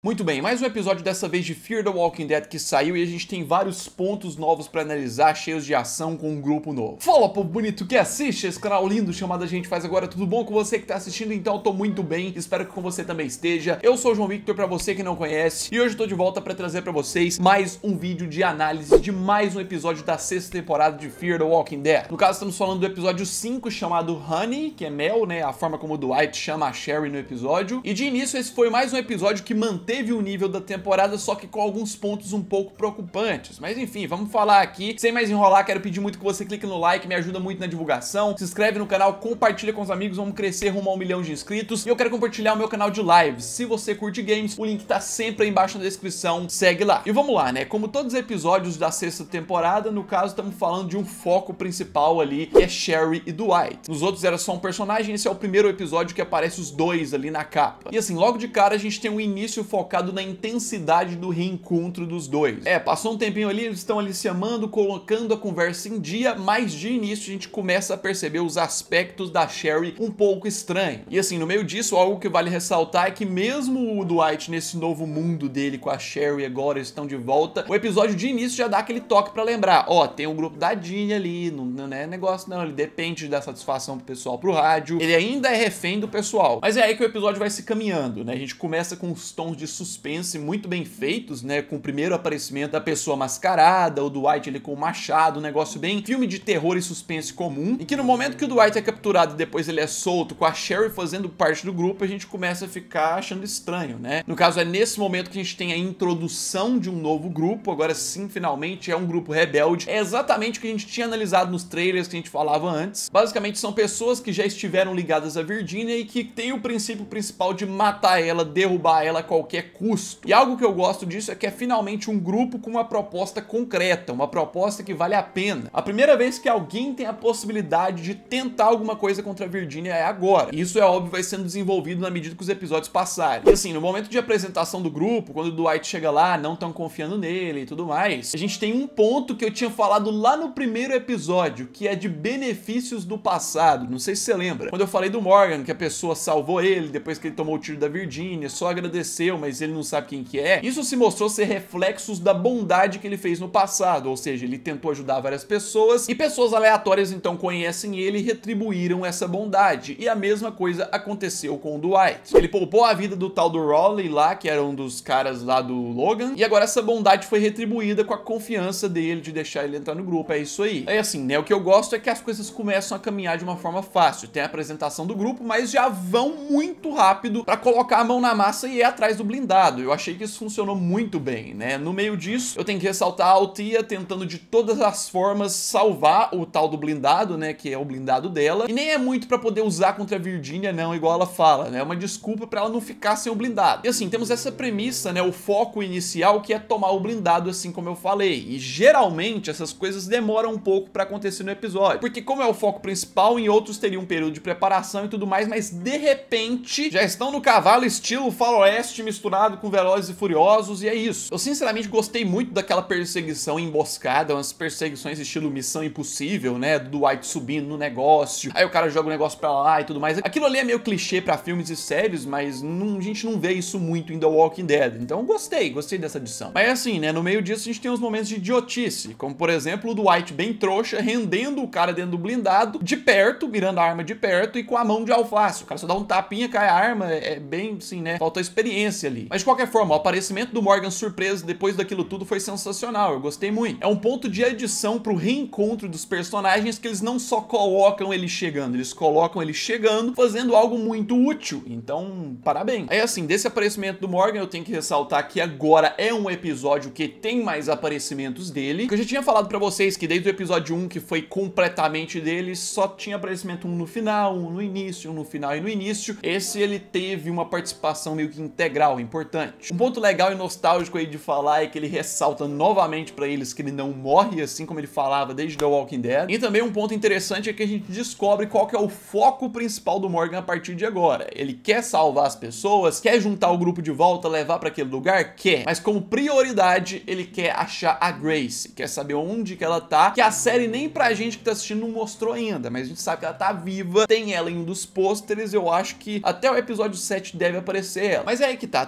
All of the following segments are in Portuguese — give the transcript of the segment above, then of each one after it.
Muito bem, mais um episódio dessa vez de Fear the Walking Dead que saiu e a gente tem vários pontos novos pra analisar, cheios de ação com um grupo novo. Fala, povo bonito que assiste esse canal lindo chamado A Gente Faz Agora, tudo bom com você que tá assistindo? Então eu tô muito bem, espero que com você também esteja. Eu sou o João Victor, pra você que não conhece, e hoje eu tô de volta pra trazer pra vocês mais um vídeo de análise de mais um episódio da sexta temporada de Fear the Walking Dead. No caso, estamos falando do episódio 5, chamado Honey, que é mel, né? A forma como o Dwight chama a Sherry no episódio. E de início, esse foi mais um episódio que manteve o nível da temporada, só que com alguns pontos um pouco preocupantes. Mas enfim, vamos falar aqui. Sem mais enrolar, quero pedir muito que você clique no like, me ajuda muito na divulgação. Se inscreve no canal, compartilha com os amigos, vamos crescer rumo a 1 milhão de inscritos. E eu quero compartilhar o meu canal de lives. Se você curte games, o link tá sempre aí embaixo na descrição, segue lá. E vamos lá, né? Como todos os episódios da sexta temporada, no caso estamos falando de um foco principal ali, que é Sherry e Dwight. Nos outros era só um personagem, esse é o primeiro episódio que aparece os dois ali na capa. E assim, logo de cara a gente tem um início focado na intensidade do reencontro dos dois. Passou um tempinho ali, eles estão ali se amando, colocando a conversa em dia, mas de início a gente começa a perceber os aspectos da Sherry um pouco estranho. E assim, no meio disso, algo que vale ressaltar é que mesmo o Dwight nesse novo mundo dele com a Sherry agora estão de volta, o episódio de início já dá aquele toque pra lembrar, ó, tem um grupo da Dini ali, não é negócio não, ele depende da satisfação pro pessoal pro rádio, ele ainda é refém do pessoal. Mas é aí que o episódio vai se caminhando, né? A gente começa com os tons de suspense muito bem feitos, né? Com o primeiro aparecimento da pessoa mascarada, o Dwight ele com o machado, um negócio bem filme de terror e suspense comum. E que no momento que o Dwight é capturado e depois ele é solto, com a Sherry fazendo parte do grupo, a gente começa a ficar achando estranho, né? No caso, é nesse momento que a gente tem a introdução de um novo grupo, agora sim, finalmente, é um grupo rebelde. É exatamente o que a gente tinha analisado nos trailers que a gente falava antes. Basicamente, são pessoas que já estiveram ligadas a Virginia e que tem o princípio principal de matar ela, derrubar ela a qualquer custo. E algo que eu gosto disso é que é finalmente um grupo com uma proposta concreta, uma proposta que vale a pena. A primeira vez que alguém tem a possibilidade de tentar alguma coisa contra a Virginia é agora. E isso é óbvio, vai sendo desenvolvido na medida que os episódios passarem. E assim, no momento de apresentação do grupo, quando o Dwight chega lá, não tão confiando nele e tudo mais, a gente tem um ponto que eu tinha falado lá no primeiro episódio, que é de benefícios do passado. Não sei se você lembra. Quando eu falei do Morgan, que a pessoa salvou ele depois que ele tomou o tiro da Virginia, só agradeceu, mas ele não sabe quem que é. Isso se mostrou ser reflexos da bondade que ele fez no passado, ou seja, ele tentou ajudar várias pessoas e pessoas aleatórias então conhecem ele e retribuíram essa bondade. E a mesma coisa aconteceu com o Dwight. Ele poupou a vida do tal do Raleigh lá, que era um dos caras lá do Logan, e agora essa bondade foi retribuída com a confiança dele de deixar ele entrar no grupo. É isso aí. É assim, né? O que eu gosto é que as coisas começam a caminhar de uma forma fácil. Tem a apresentação do grupo, mas já vão muito rápido pra colocar a mão na massa e ir atrás do blindado. Eu achei que isso funcionou muito bem, né? No meio disso, eu tenho que ressaltar a Althea tentando de todas as formas salvar o tal do blindado, né? Que é o blindado dela. E nem é muito pra poder usar contra a Virginia, não, igual ela fala, né? É uma desculpa pra ela não ficar sem o blindado. E assim, temos essa premissa, né? O foco inicial que é tomar o blindado, assim como eu falei. E geralmente essas coisas demoram um pouco pra acontecer no episódio. Porque como é o foco principal, em outros teria um período de preparação e tudo mais, mas de repente já estão no cavalo estilo faroeste misturado com Velozes e Furiosos, e é isso. Eu sinceramente gostei muito daquela perseguição emboscada, umas perseguições estilo Missão Impossível, né, do Dwight subindo no negócio, aí o cara joga o negócio pra lá e tudo mais. Aquilo ali é meio clichê pra filmes e séries, mas a gente não vê isso muito em The Walking Dead, então gostei dessa edição. Mas assim, né, no meio disso a gente tem uns momentos de idiotice, como por exemplo o Dwight bem trouxa, rendendo o cara dentro do blindado, de perto, mirando a arma de perto e com a mão de alface. O cara só dá um tapinha, cai a arma, é bem assim, né, falta experiência ali. Mas de qualquer forma, o aparecimento do Morgan surpresa depois daquilo tudo foi sensacional, eu gostei muito. É um ponto de adição pro reencontro dos personagens que eles não só colocam ele chegando, eles colocam ele chegando, fazendo algo muito útil. Então, parabéns. Aí assim, desse aparecimento do Morgan, eu tenho que ressaltar que agora é um episódio que tem mais aparecimentos dele. Que eu já tinha falado pra vocês que desde o episódio 1, que foi completamente dele, só tinha aparecimento um no final, um no início, um no final e no início. Esse ele teve uma participação meio que integral, importante. Um ponto legal e nostálgico aí de falar é que ele ressalta novamente pra eles que ele não morre, assim como ele falava desde The Walking Dead. E também um ponto interessante é que a gente descobre qual que é o foco principal do Morgan a partir de agora. Ele quer salvar as pessoas, quer juntar o grupo de volta, levar pra aquele lugar? Quer. Mas como prioridade, ele quer achar a Grace, quer saber onde que ela tá, que a série nem pra gente que tá assistindo não mostrou ainda, mas a gente sabe que ela tá viva, tem ela em um dos pôsteres, eu acho que até o episódio 7 deve aparecer ela. Mas é aí que tá, tudo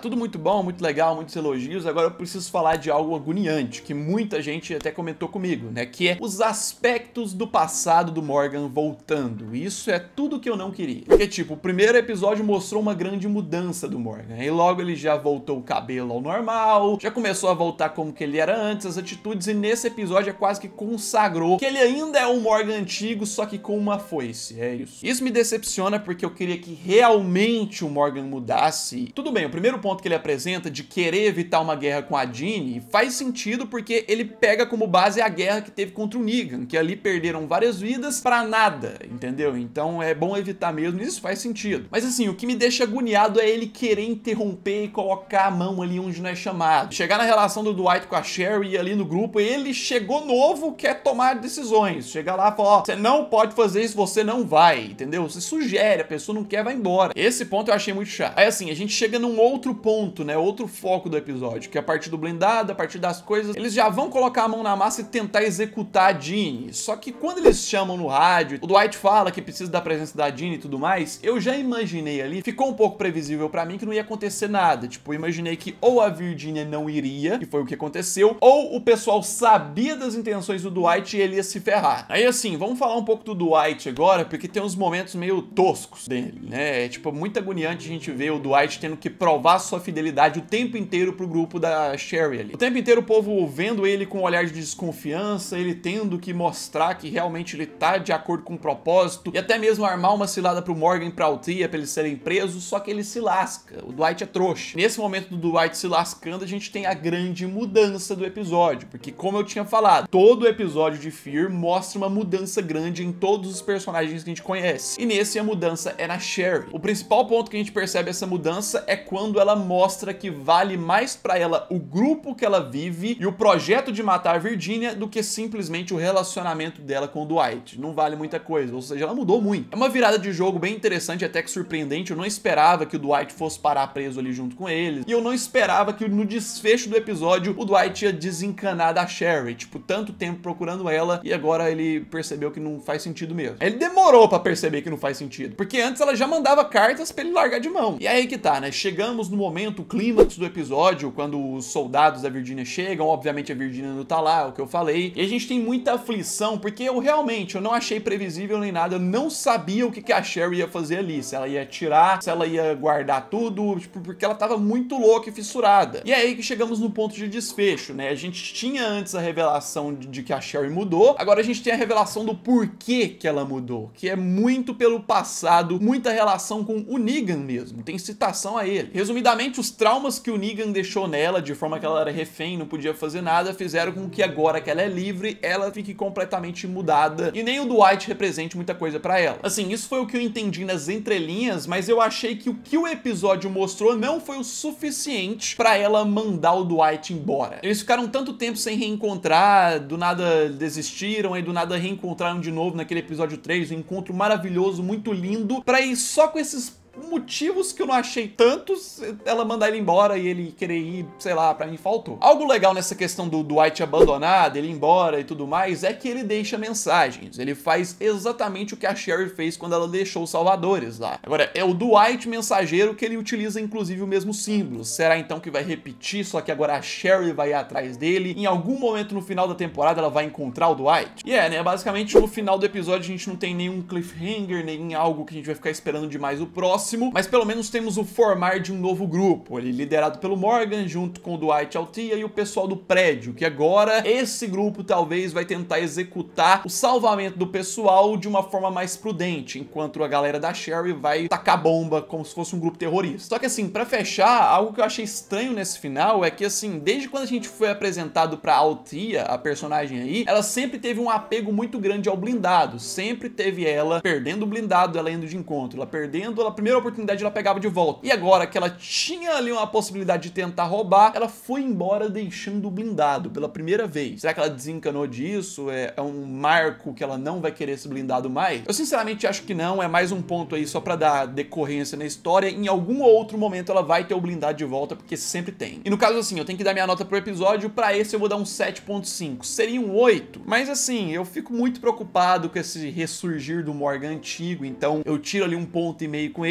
tudo muito bom, muito legal, muitos elogios. Agora eu preciso falar de algo agoniante, que muita gente até comentou comigo, né? Que é os aspectos do passado do Morgan voltando. Isso é tudo que eu não queria. Porque, tipo, o primeiro episódio mostrou uma grande mudança do Morgan. E logo ele já voltou o cabelo ao normal, já começou a voltar como que ele era antes, as atitudes, e nesse episódio é quase que consagrou que ele ainda é um Morgan antigo, só que com uma foice. É isso. Isso me decepciona porque eu queria que realmente o Morgan mudasse. Tudo bem, o primeiro ponto que ele apresenta de querer evitar uma guerra com a Dini faz sentido porque ele pega como base a guerra que teve contra o Negan, que ali perderam várias vidas pra nada, entendeu? Então é bom evitar mesmo, isso faz sentido. Mas assim, o que me deixa agoniado é ele querer interromper e colocar a mão ali onde não é chamado. Chegar na relação do Dwight com a Sherry ali no grupo, ele chegou novo, quer tomar decisões. Chega lá e fala, ó, você não pode fazer isso, você não vai, entendeu? Você sugere, a pessoa não quer, vai embora. Esse ponto eu achei muito chato. Aí assim, a gente chega num outro ponto, né, outro foco do episódio, que é a partir do blindado, a partir das coisas, eles já vão colocar a mão na massa e tentar executar a Dini. Só que quando eles chamam no rádio, o Dwight fala que precisa da presença da Dini e tudo mais, eu já imaginei ali, ficou um pouco previsível pra mim que não ia acontecer nada. Tipo, eu imaginei que ou a Virginia não iria, que foi o que aconteceu, ou o pessoal sabia das intenções do Dwight e ele ia se ferrar. Aí assim, vamos falar um pouco do Dwight agora, porque tem uns momentos meio toscos dele, né? É tipo muito agoniante a gente ver o Dwight tendo que provar sua fidelidade o tempo inteiro pro grupo da Sherry ali. O tempo inteiro o povo vendo ele com um olhar de desconfiança, ele tendo que mostrar que realmente ele tá de acordo com o propósito, e até mesmo armar uma cilada pro Morgan e pra Althea pra eles serem presos, só que ele se lasca. O Dwight é trouxa. Nesse momento do Dwight se lascando, a gente tem a grande mudança do episódio, porque como eu tinha falado, todo episódio de Fear mostra uma mudança grande em todos os personagens que a gente conhece. E nesse a mudança é na Sherry. O principal ponto que a gente percebe essa mudança é quando ela mostra que vale mais pra ela o grupo que ela vive e o projeto de matar a Virginia do que simplesmente o relacionamento dela com o Dwight. Não vale muita coisa, ou seja, ela mudou muito. É uma virada de jogo bem interessante, até que surpreendente. Eu não esperava que o Dwight fosse parar preso ali junto com eles, e eu não esperava que no desfecho do episódio o Dwight ia desencanar da Sherry, tipo, tanto tempo procurando ela, e agora ele percebeu que não faz sentido mesmo. Ele demorou pra perceber que não faz sentido, porque antes ela já mandava cartas pra ele largar de mão. E aí que tá, né? Chegamos no momento, o clímax do episódio, quando os soldados da Virginia chegam, obviamente a Virginia não tá lá, é o que eu falei, e a gente tem muita aflição, porque eu não achei previsível nem nada, eu não sabia o que a Sherry ia fazer ali, se ela ia atirar, se ela ia guardar tudo, tipo, porque ela tava muito louca e fissurada. E é aí que chegamos no ponto de desfecho, né? A gente tinha antes a revelação de que a Sherry mudou, agora a gente tem a revelação do porquê que ela mudou, que é muito pelo passado, muita relação com o Negan mesmo, tem citação a ele. Resumidamente, os traumas que o Negan deixou nela, de forma que ela era refém, não podia fazer nada, fizeram com que agora que ela é livre, ela fique completamente mudada, e nem o Dwight represente muita coisa pra ela. Assim, isso foi o que eu entendi nas entrelinhas, mas eu achei que o que o episódio mostrou não foi o suficiente pra ela mandar o Dwight embora. Eles ficaram tanto tempo sem reencontrar, do nada desistiram, aí do nada reencontraram de novo naquele episódio 3, um encontro maravilhoso, muito lindo, pra ir só com esses motivos que eu não achei tantos, ela mandar ele embora e ele querer ir, sei lá, pra mim faltou. Algo legal nessa questão do Dwight abandonado, ele ir embora e tudo mais, é que ele deixa mensagens. Ele faz exatamente o que a Sherry fez quando ela deixou os salvadores lá. Agora, é o Dwight mensageiro que ele utiliza inclusive o mesmo símbolo. Será então que vai repetir, só que agora a Sherry vai ir atrás dele? Em algum momento no final da temporada ela vai encontrar o Dwight? E né, basicamente no final do episódio a gente não tem nenhum cliffhanger, nem algo que a gente vai ficar esperando demais o próximo, mas pelo menos temos o formar de um novo grupo, ele liderado pelo Morgan, junto com o Dwight, Althea e o pessoal do prédio, que agora esse grupo talvez vai tentar executar o salvamento do pessoal de uma forma mais prudente, enquanto a galera da Sherry vai tacar bomba como se fosse um grupo terrorista. Só que assim, pra fechar, algo que eu achei estranho nesse final é que assim, desde quando a gente foi apresentado pra Althea, a personagem aí, ela sempre teve um apego muito grande ao blindado, sempre teve ela perdendo o blindado, ela indo de encontro, ela perdendo, ela primeira oportunidade ela pegava de volta. E agora que ela tinha ali uma possibilidade de tentar roubar, ela foi embora deixando o blindado pela primeira vez. Será que ela desencanou disso? É um marco que ela não vai querer esse blindado mais? Eu sinceramente acho que não, é mais um ponto aí só pra dar decorrência na história. Em algum outro momento ela vai ter o blindado de volta, porque sempre tem. E no caso assim, eu tenho que dar minha nota pro episódio, pra esse eu vou dar um 7.5. Seria um 8, mas assim, eu fico muito preocupado com esse ressurgir do Morgan antigo, então eu tiro ali um ponto e meio com ele.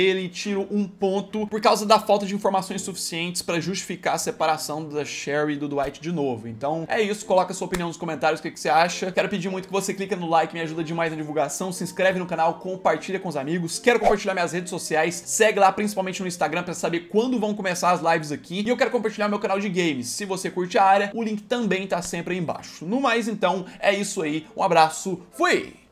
ele e tiro 1 ponto por causa da falta de informações suficientes pra justificar a separação da Sherry e do Dwight de novo. Então é isso, coloca a sua opinião nos comentários, o que você acha. Quero pedir muito que você clique no like, me ajuda demais na divulgação, se inscreve no canal, compartilha com os amigos. Quero compartilhar minhas redes sociais, segue lá principalmente no Instagram pra saber quando vão começar as lives aqui. E eu quero compartilhar meu canal de games. Se você curte a área, o link também tá sempre aí embaixo. No mais, então, é isso aí. Um abraço, fui!